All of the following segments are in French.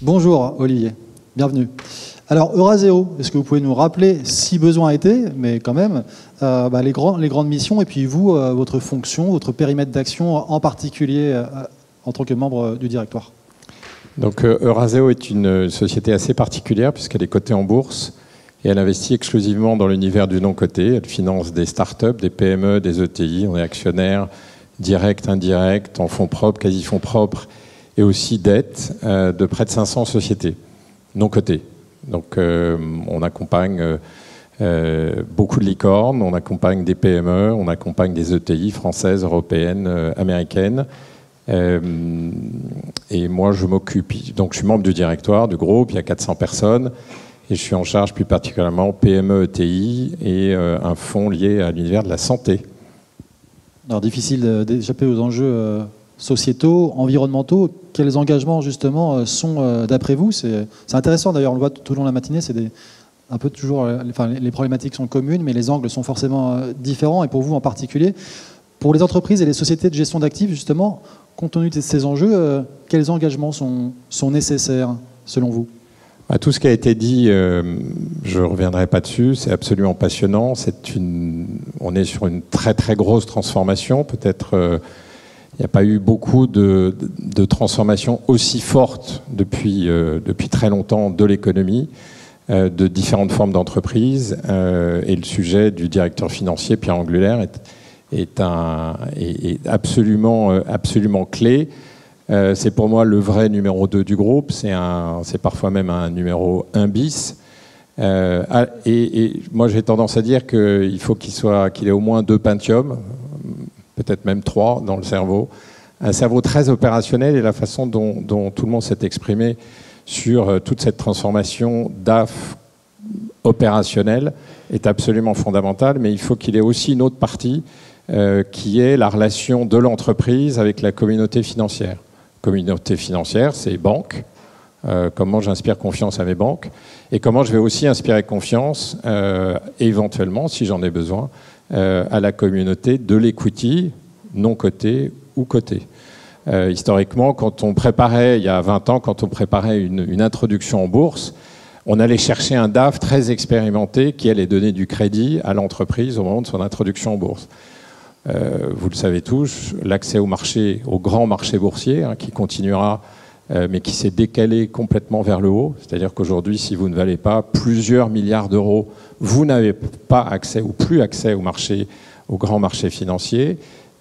Bonjour Olivier, bienvenue. Alors Eurazeo, est-ce que vous pouvez nous rappeler, si besoin était, mais quand même, les grandes missions et puis vous, votre fonction, votre périmètre d'action en particulier en tant que membre du directoire? Donc Eurazeo est une société assez particulière puisqu'elle est cotée en bourse et elle investit exclusivement dans l'univers du non-coté. Elle finance des startups, des PME, des ETI. On est actionnaire direct, indirect, en fonds propres, quasi-fonds propres et aussi dette de près de 500 sociétés non cotées. Donc on accompagne beaucoup de licornes, on accompagne des PME, on accompagne des ETI françaises, européennes, américaines. Et moi je m'occupe, donc je suis membre du directoire du groupe, il y a 400 personnes et je suis en charge plus particulièrement PME, ETI et un fonds lié à l'univers de la santé. Alors difficile d'échapper aux enjeux sociétaux, environnementaux. Quels engagements justement sont d'après vous? C'est intéressant d'ailleurs, on le voit tout au long de la matinée, c'est un peu toujours, les problématiques sont communes mais les angles sont forcément différents et pour vous en particulier. Pour les entreprises et les sociétés de gestion d'actifs justement, compte tenu de ces enjeux, quels engagements sont nécessaires selon vous? Tout ce qui a été dit, je ne reviendrai pas dessus, c'est absolument passionnant. On est sur une très très grosse transformation. Peut-être il n'y a pas eu beaucoup de transformations aussi fortes depuis très longtemps de l'économie, de différentes formes d'entreprises. Et le sujet du directeur financier, Pierre Anglulaire, est absolument clé. C'est pour moi le vrai numéro 2 du groupe, c'est parfois même un numéro 1 bis. Et moi j'ai tendance à dire qu'il faut qu'il ait au moins 2 Pentium, peut-être même 3 dans le cerveau. Un cerveau très opérationnel et la façon dont tout le monde s'est exprimé sur toute cette transformation DAF opérationnelle est absolument fondamentale, mais il faut qu'il ait aussi une autre partie qui est la relation de l'entreprise avec la communauté financière. Communauté financière, c'est banque. Comment j'inspire confiance à mes banques et comment je vais aussi inspirer confiance, éventuellement, si j'en ai besoin, à la communauté de l'equity, non coté ou coté. Historiquement, quand on préparait, il y a 20 ans, quand on préparait une introduction en bourse, on allait chercher un DAF très expérimenté qui allait donner du crédit à l'entreprise au moment de son introduction en bourse. Vous le savez tous, l'accès au marché, au grand marché boursier, qui continuera, mais qui s'est décalé complètement vers le haut. C'est-à-dire qu'aujourd'hui, si vous ne valez pas plusieurs milliards d'euros, vous n'avez pas accès ou plus accès au grand marché financier.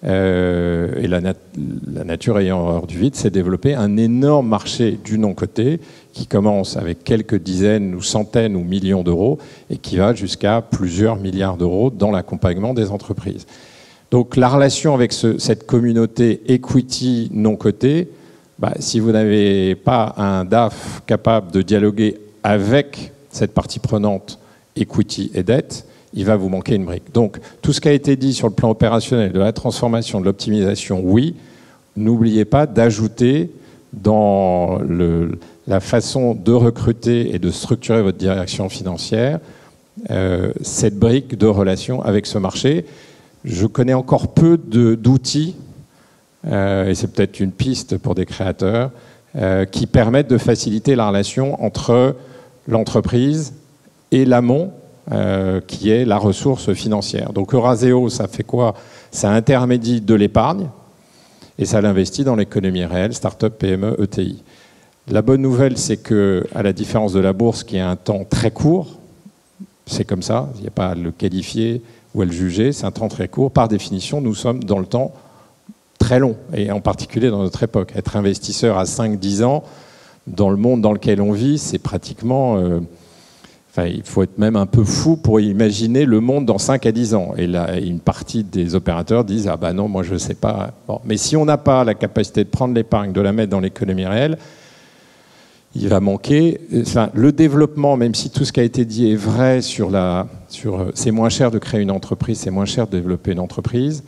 Et la nature ayant horreur du vide, s'est développé un énorme marché du non-coté qui commence avec quelques dizaines ou centaines ou millions d'euros et qui va jusqu'à plusieurs milliards d'euros dans l'accompagnement des entreprises. Donc la relation avec cette communauté equity non cotée, si vous n'avez pas un DAF capable de dialoguer avec cette partie prenante equity et dette, il va vous manquer une brique. Donc tout ce qui a été dit sur le plan opérationnel, de la transformation, de l'optimisation, oui, n'oubliez pas d'ajouter dans la façon de recruter et de structurer votre direction financière cette brique de relation avec ce marché. Je connais encore peu d'outils, et c'est peut-être une piste pour des créateurs, qui permettent de faciliter la relation entre l'entreprise et l'amont, qui est la ressource financière. Donc Eurazeo, ça fait quoi? Ça intermédie de l'épargne et ça l'investit dans l'économie réelle, start-up, PME, ETI. La bonne nouvelle, c'est que, à la différence de la bourse qui a un temps très court, c'est comme ça, il n'y a pas à le qualifier ou à le juger, c'est un temps très court. Par définition, nous sommes dans le temps très long, et en particulier dans notre époque. Être investisseur à 5-10 ans, dans le monde dans lequel on vit, c'est pratiquement... il faut être même un peu fou pour imaginer le monde dans 5 à 10 ans. Et là, une partie des opérateurs disent « Ah ben non, moi je ne sais pas. » Bon, mais si on n'a pas la capacité de prendre l'épargne, de la mettre dans l'économie réelle, il va manquer. Le développement, même si tout ce qui a été dit est vrai c'est moins cher de créer une entreprise, c'est moins cher de développer une entreprise.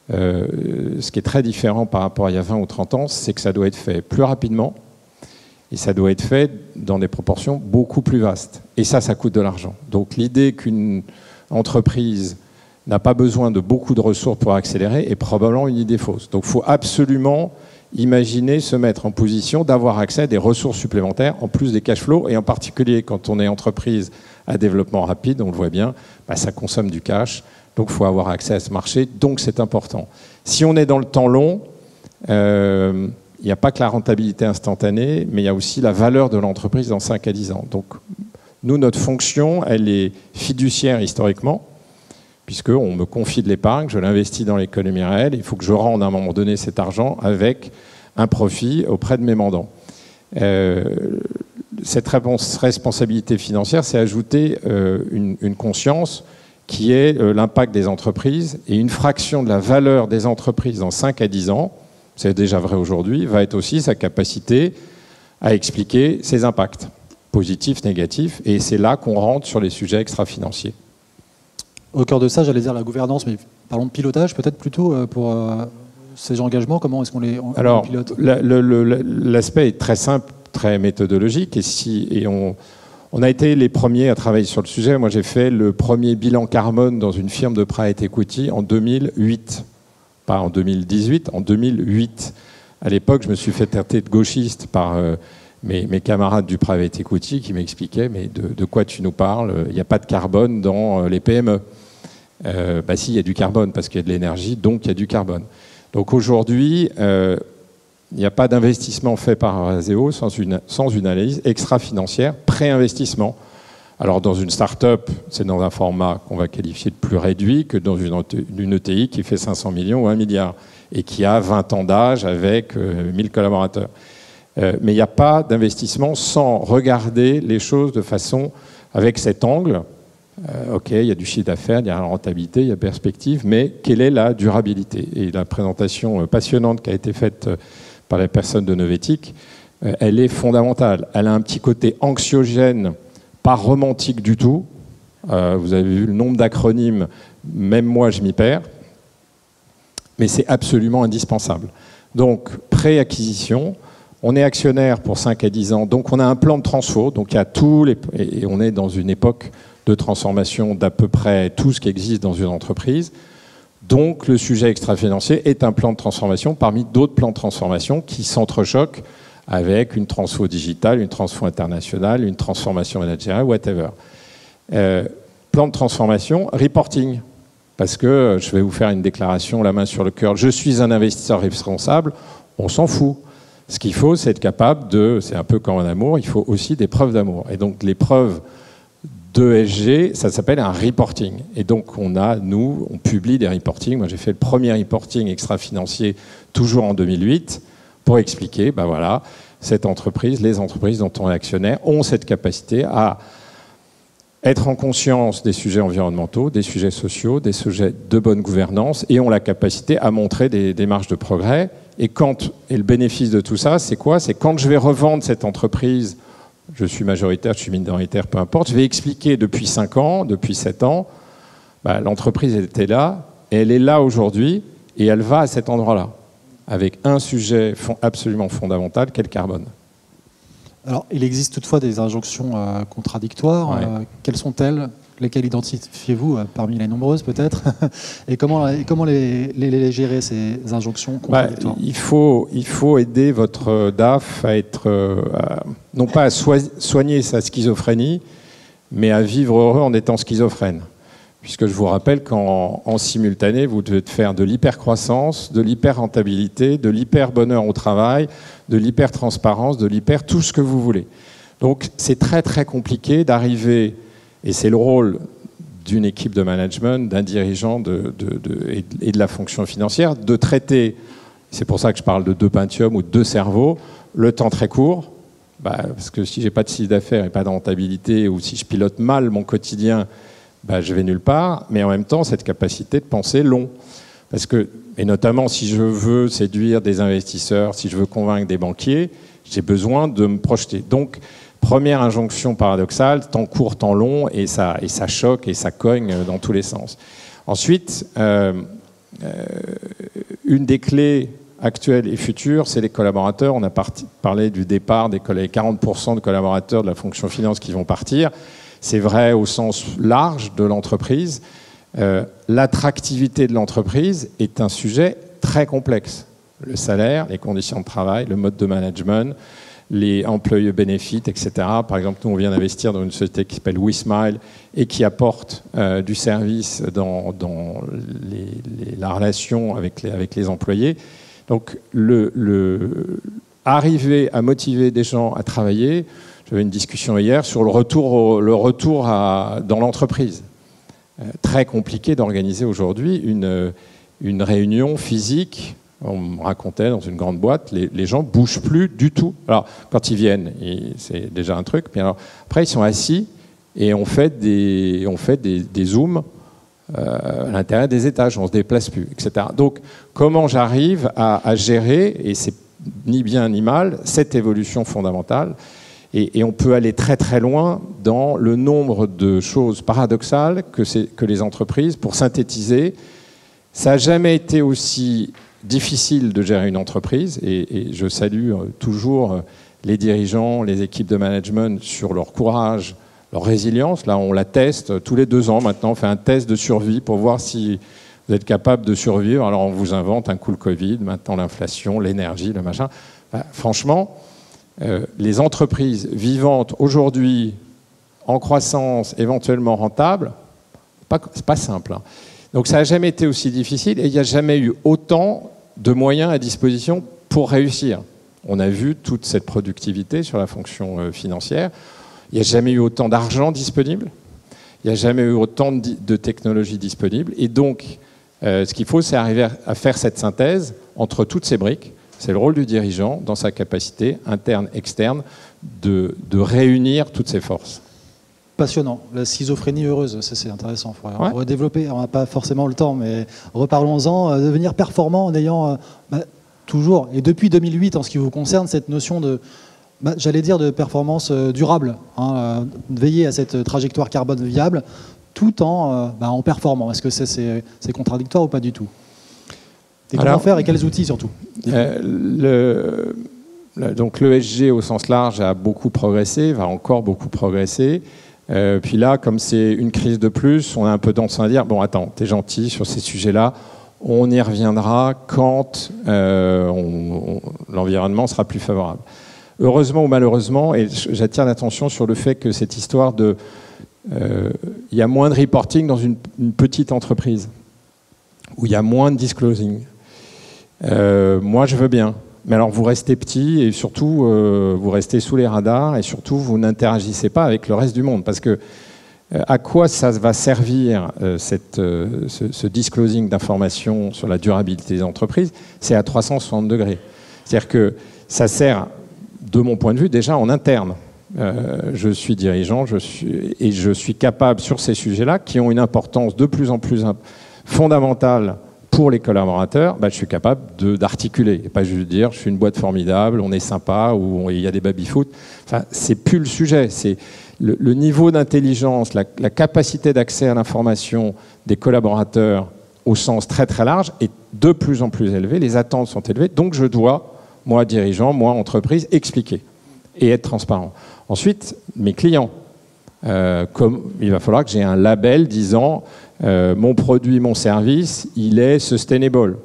Ce qui est très différent par rapport à il y a 20 ou 30 ans, c'est que ça doit être fait plus rapidement et ça doit être fait dans des proportions beaucoup plus vastes. Et ça coûte de l'argent. Donc l'idée qu'une entreprise n'a pas besoin de beaucoup de ressources pour accélérer est probablement une idée fausse. Donc il faut absolument imaginez se mettre en position d'avoir accès à des ressources supplémentaires en plus des cash flows, et en particulier quand on est entreprise à développement rapide, on le voit bien, ça consomme du cash, donc il faut avoir accès à ce marché, donc c'est important. Si on est dans le temps long, il n'y a pas que la rentabilité instantanée, mais il y a aussi la valeur de l'entreprise dans 5 à 10 ans. Donc nous, notre fonction, elle est fiduciaire historiquement, puisqu'on me confie de l'épargne, je l'investis dans l'économie réelle, il faut que je rende à un moment donné cet argent avec un profit auprès de mes mandants. Cette responsabilité financière, c'est ajouter une conscience qui est l'impact des entreprises, et une fraction de la valeur des entreprises dans 5 à 10 ans, c'est déjà vrai aujourd'hui, va être aussi sa capacité à expliquer ses impacts, positifs, négatifs, et c'est là qu'on rentre sur les sujets extra-financiers. Au cœur de ça, j'allais dire la gouvernance, mais parlons de pilotage peut-être plutôt pour ces engagements, comment est-ce qu'on les pilote? L'aspect est très simple, très méthodologique, et on a été les premiers à travailler sur le sujet. Moi, j'ai fait le premier bilan carbone dans une firme de private equity en 2008. Pas en 2018, en 2008. À l'époque, je me suis fait traiter de gauchiste par mes camarades du private equity qui m'expliquaient « mais de quoi tu nous parles? Il n'y a pas de carbone dans les PME. » Si, il y a du carbone parce qu'il y a de l'énergie, donc il y a du carbone. Donc aujourd'hui, il n'y a pas d'investissement fait par Arazeo sans une analyse extra-financière, pré-investissement. Alors dans une start-up, c'est dans un format qu'on va qualifier de plus réduit que dans une ETI qui fait 500 millions ou 1 milliard et qui a 20 ans d'âge avec 1000 collaborateurs. Mais il n'y a pas d'investissement sans regarder les choses de façon avec cet angle. OK, il y a du chiffre d'affaires, il y a la rentabilité, il y a perspective, mais quelle est la durabilité? Et la présentation passionnante qui a été faite par les personnes de Novetic, elle est fondamentale. Elle a un petit côté anxiogène, pas romantique du tout. Vous avez vu le nombre d'acronymes, même moi je m'y perds. Mais c'est absolument indispensable. Donc, pré-acquisition, on est actionnaire pour 5 à 10 ans, donc on a un plan de transfo, donc il y a et on est dans une époque de transformation d'à peu près tout ce qui existe dans une entreprise. Donc le sujet extra-financier est un plan de transformation parmi d'autres plans de transformation qui s'entrechoquent avec une transfo digitale, une transfo internationale, une transformation managériale, whatever. Plan de transformation, reporting. Parce que je vais vous faire une déclaration, la main sur le cœur, je suis un investisseur responsable, on s'en fout. Ce qu'il faut, c'est être capable c'est un peu comme en amour, il faut aussi des preuves d'amour. Et donc les preuves d'ESG, ça s'appelle un reporting. Et donc on publie des reportings. Moi j'ai fait le premier reporting extra-financier toujours en 2008 pour expliquer, cette entreprise, les entreprises dont on est actionnaire ont cette capacité à être en conscience des sujets environnementaux, des sujets sociaux, des sujets de bonne gouvernance, et ont la capacité à montrer des marges de progrès. Et le bénéfice de tout ça, c'est quoi? C'est quand je vais revendre cette entreprise, je suis majoritaire, je suis minoritaire, peu importe, je vais expliquer depuis 5 ans, depuis 7 ans, l'entreprise était là, et elle est là aujourd'hui, et elle va à cet endroit-là, avec un sujet absolument fondamental, qu'est le carbone. Alors, il existe toutefois des injonctions contradictoires. Ouais. Quelles sont-elles? Lesquelles identifiez-vous parmi les nombreuses peut-être? Et comment les gérer, ces injonctions contradictoires? Il faut aider votre DAF à être, non pas à soigner sa schizophrénie, mais à vivre heureux en étant schizophrène. Puisque je vous rappelle qu'en simultané, vous devez faire de l'hyper-croissance, de l'hyper-rentabilité, de l'hyper-bonheur au travail, de l'hyper-transparence, de l'hyper tout ce que vous voulez. Donc c'est très très compliqué d'arriver, et c'est le rôle d'une équipe de management, d'un dirigeant et de la fonction financière, de traiter, c'est pour ça que je parle de 2 Pentium ou de 2 cerveaux, le temps très court, parce que si j'ai pas de chiffre d'affaires et pas de rentabilité, ou si je pilote mal mon quotidien, je vais nulle part, mais en même temps, cette capacité de penser long. Parce que, et notamment si je veux séduire des investisseurs, si je veux convaincre des banquiers, j'ai besoin de me projeter. Donc, première injonction paradoxale, temps court, temps long, et ça choque et ça cogne dans tous les sens. Ensuite, une des clés actuelles et futures, c'est les collaborateurs. On a parlé du départ des 40% de collaborateurs de la fonction finance qui vont partir. C'est vrai au sens large de l'entreprise. L'attractivité de l'entreprise est un sujet très complexe. Le salaire, les conditions de travail, le mode de management, les employés bénéfices, etc. Par exemple, nous, on vient d'investir dans une société qui s'appelle WeSmile et qui apporte du service dans la relation avec les employés. Donc, arriver à motiver des gens à travailler, j'avais une discussion hier sur le retour dans l'entreprise. Très compliqué d'organiser aujourd'hui une réunion physique. On me racontait dans une grande boîte, les gens ne bougent plus du tout. Alors, quand ils viennent, c'est déjà un truc. Puis alors, après, ils sont assis et on fait des zooms à l'intérieur des étages. On ne se déplace plus, etc. Donc, comment j'arrive à gérer, et c'est ni bien ni mal, cette évolution fondamentale. Et on peut aller très très loin dans le nombre de choses paradoxales que les entreprises, pour synthétiser, ça n'a jamais été aussi difficile de gérer une entreprise, et je salue toujours les dirigeants, les équipes de management sur leur courage, leur résilience. Là, on la teste tous les 2 ans maintenant, on fait un test de survie pour voir si vous êtes capable de survivre. Alors on vous invente un coup le Covid, maintenant l'inflation, l'énergie, le machin. Franchement, les entreprises vivantes aujourd'hui, en croissance, éventuellement rentables, c'est pas simple. Hein. Donc ça n'a jamais été aussi difficile et il n'y a jamais eu autant de moyens à disposition pour réussir. On a vu toute cette productivité sur la fonction financière. Il n'y a jamais eu autant d'argent disponible. Il n'y a jamais eu autant de technologies disponibles. Et donc, ce qu'il faut, c'est arriver à faire cette synthèse entre toutes ces briques. C'est le rôle du dirigeant, dans sa capacité interne, externe, de réunir toutes ces forces. Passionnant. La schizophrénie heureuse, ça c'est intéressant. Il faudrait redévelopper, on n'a pas forcément le temps, mais reparlons-en. Devenir performant en ayant toujours, et depuis 2008 en ce qui vous concerne, cette notion de, j'allais dire, de performance durable. Veiller à cette trajectoire carbone viable tout en performant. Est-ce que c'est contradictoire ou pas du tout? Et comment faire et quels outils surtout? Donc l'ESG au sens large a beaucoup progressé, va encore beaucoup progresser. Puis là, comme c'est une crise de plus, on a un peu tendance à dire, bon attends, t'es gentil sur ces sujets-là, on y reviendra quand l'environnement sera plus favorable. Heureusement ou malheureusement, et j'attire l'attention sur le fait que cette histoire de... il y a moins de reporting dans une petite entreprise, où il y a moins de disclosing. Moi, je veux bien. Mais alors, vous restez petit et surtout, vous restez sous les radars et surtout, vous n'interagissez pas avec le reste du monde. Parce que à quoi ça va servir ce disclosing d'informations sur la durabilité des entreprises? C'est à 360 degrés. C'est-à-dire que ça sert, de mon point de vue, déjà en interne. Je suis dirigeant je suis capable, sur ces sujets-là, qui ont une importance de plus en plus fondamentale pour les collaborateurs, je suis capable d'articuler. Et pas juste dire, je suis une boîte formidable, on est sympa, ou il y a des baby-foot. Enfin, c'est plus le sujet. C'est le niveau d'intelligence, la capacité d'accès à l'information des collaborateurs au sens très très large est de plus en plus élevé. Les attentes sont élevées. Donc je dois, moi dirigeant, moi entreprise, expliquer et être transparent. Ensuite, mes clients. Il va falloir que j'ai un label disant mon produit, mon service, il est sustainable.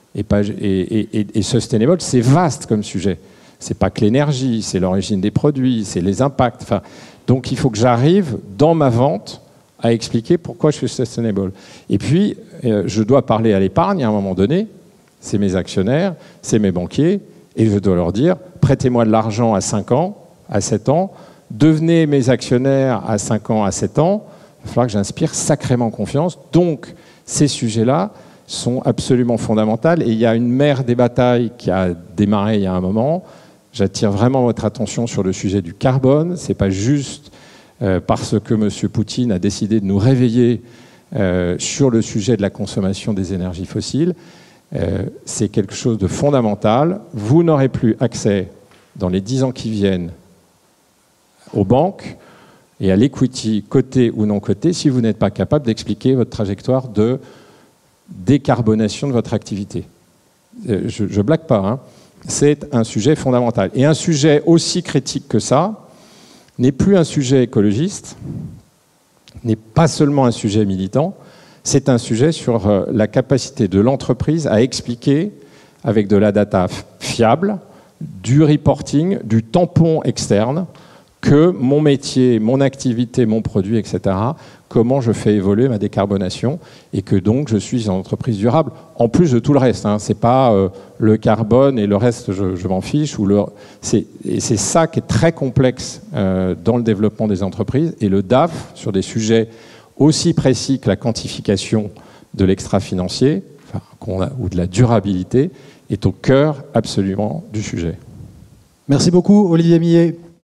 Et sustainable, c'est vaste comme sujet. C'est pas que l'énergie, c'est l'origine des produits, c'est les impacts. Enfin, donc il faut que j'arrive dans ma vente à expliquer pourquoi je suis sustainable. Et puis, je dois parler à l'épargne à un moment donné. C'est mes actionnaires, c'est mes banquiers, et je dois leur dire prêtez-moi de l'argent à 5 ans, à 7 ans. Devenez mes actionnaires à 5 ans, à 7 ans, il va falloir que j'inspire sacrément confiance. Donc, ces sujets-là sont absolument fondamentaux. Et il y a une mer des batailles qui a démarré il y a un moment. J'attire vraiment votre attention sur le sujet du carbone. Ce n'est pas juste parce que M. Poutine a décidé de nous réveiller sur le sujet de la consommation des énergies fossiles. C'est quelque chose de fondamental. Vous n'aurez plus accès, dans les 10 ans qui viennent, aux banques et à l'equity coté ou non coté si vous n'êtes pas capable d'expliquer votre trajectoire de décarbonation de votre activité. Je ne blague pas, hein. C'est un sujet fondamental. Et un sujet aussi critique que ça n'est plus un sujet écologiste, n'est pas seulement un sujet militant, c'est un sujet sur la capacité de l'entreprise à expliquer avec de la data fiable, du reporting, du tampon externe, que mon métier, mon activité, mon produit, etc., comment je fais évoluer ma décarbonation, et que donc je suis une entreprise durable, en plus de tout le reste. Hein. C'est pas le carbone et le reste, je m'en fiche. Et c'est ça qui est très complexe dans le développement des entreprises. Et le DAF, sur des sujets aussi précis que la quantification de l'extra-financier, ou de la durabilité, est au cœur absolument du sujet. Merci beaucoup, Olivier Millet.